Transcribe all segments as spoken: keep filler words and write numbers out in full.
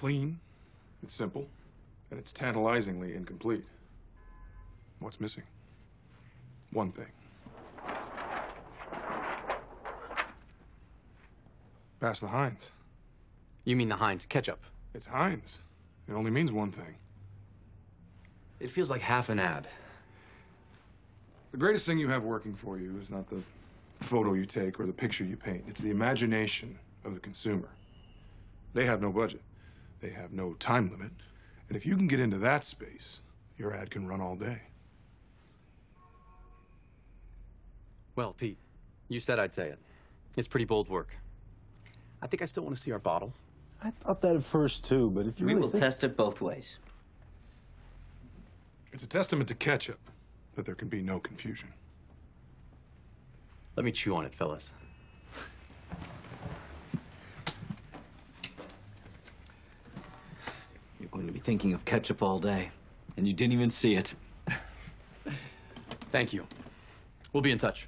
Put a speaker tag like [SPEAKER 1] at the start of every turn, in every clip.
[SPEAKER 1] clean, it's simple, and it's tantalizingly incomplete. What's missing? One thing. Pass the Heinz.
[SPEAKER 2] You mean the Heinz ketchup?
[SPEAKER 1] It's Heinz. It only means one thing.
[SPEAKER 2] It feels like half an ad.
[SPEAKER 1] The greatest thing you have working for you is not the photo you take or the picture you paint. It's the imagination of the consumer. They have no budget. They have no time limit. And if you can get into that space, your ad can run all day.
[SPEAKER 2] Well, Pete, you said I'd say it. It's pretty bold work. I think I still want to see our bottle.
[SPEAKER 3] I thought that at first, too, but if you
[SPEAKER 4] We
[SPEAKER 3] really
[SPEAKER 4] will
[SPEAKER 3] think...
[SPEAKER 4] test it both ways.
[SPEAKER 1] It's a testament to ketchup that there can be no confusion.
[SPEAKER 2] Let me chew on it, fellas.
[SPEAKER 4] You're going to be thinking of ketchup all day, and you didn't even see it.
[SPEAKER 2] Thank you. We'll be in touch.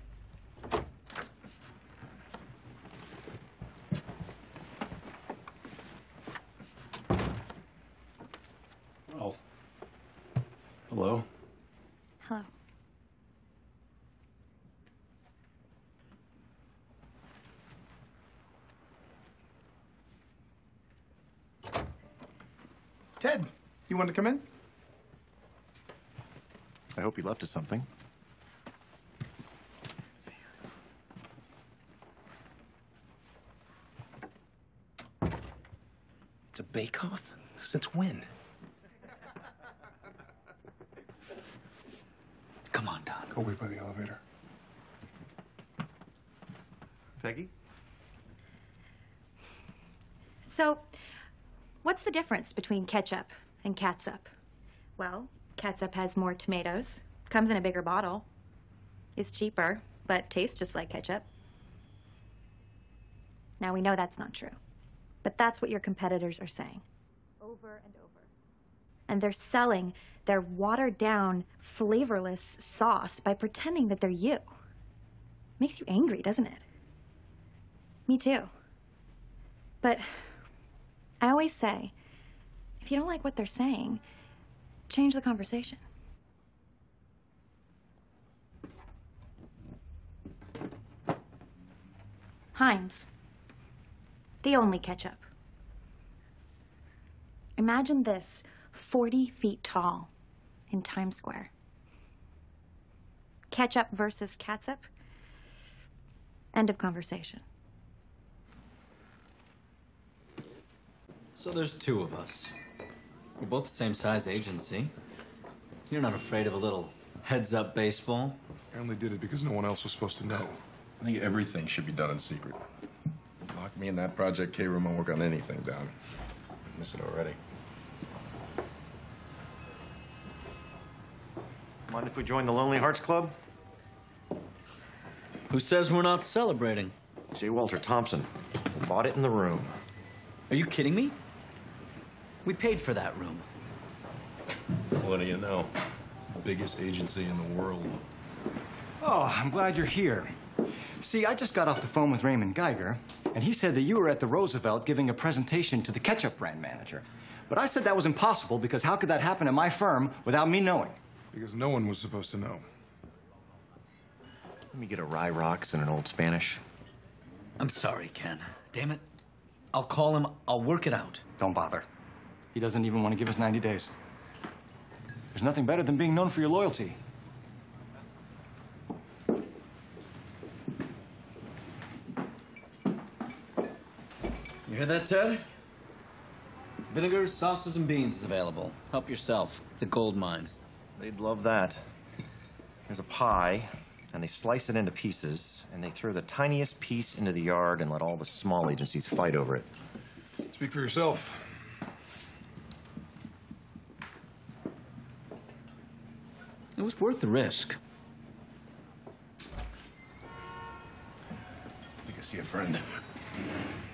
[SPEAKER 2] Oh. Hello?
[SPEAKER 5] Hello.
[SPEAKER 6] Ted, you want to come in?
[SPEAKER 7] I hope you left us something. It's a bake-off? Since when?
[SPEAKER 4] Come on, Don.
[SPEAKER 1] Go wait by the elevator.
[SPEAKER 7] Peggy?
[SPEAKER 5] So, what's the difference between ketchup and catsup? Well, catsup has more tomatoes, comes in a bigger bottle, is cheaper, but tastes just like ketchup. Now, we know that's not true, but that's what your competitors are saying. Over and over. And they're selling their watered-down, flavorless sauce by pretending that they're you. Makes you angry, doesn't it? Me too. But I always say, if you don't like what they're saying, change the conversation. Heinz, the only ketchup. Imagine this, forty feet tall in Times Square. Ketchup versus catsup. End of conversation.
[SPEAKER 4] So there's two of us. We're both the same size agency. You're not afraid of a little heads-up baseball?
[SPEAKER 1] I only did it because no one else was supposed to know.
[SPEAKER 7] I think everything should be done in secret. Lock me in that Project K room, I'll work on anything, Don. I miss it already.
[SPEAKER 8] Mind if we join the Lonely Hearts Club?
[SPEAKER 4] Who says we're not celebrating?
[SPEAKER 8] J. Walter Thompson. Bought it in the room.
[SPEAKER 4] Are you kidding me? We paid for that room.
[SPEAKER 7] What do you know? Biggest agency in the world.
[SPEAKER 6] Oh, I'm glad you're here. See, I just got off the phone with Raymond Geiger, and he said that you were at the Roosevelt giving a presentation to the ketchup brand manager. But I said that was impossible because how could that happen at my firm without me knowing?
[SPEAKER 1] Because no one was supposed to know.
[SPEAKER 8] Let me get a Rye Rocks and an Old Spanish.
[SPEAKER 4] I'm sorry, Ken. Damn it. I'll call him. I'll work it out.
[SPEAKER 6] Don't bother. He doesn't even want to give us ninety days. There's nothing better than being known for your loyalty.
[SPEAKER 4] You hear that, Ted? Vinegar, sauces, and beans is available. Help yourself. It's a gold mine.
[SPEAKER 8] They'd love that. There's a pie, and they slice it into pieces, and they throw the tiniest piece into the yard and let all the small agencies fight over it.
[SPEAKER 1] Speak for yourself.
[SPEAKER 4] It was worth the risk.
[SPEAKER 7] You can see a friend.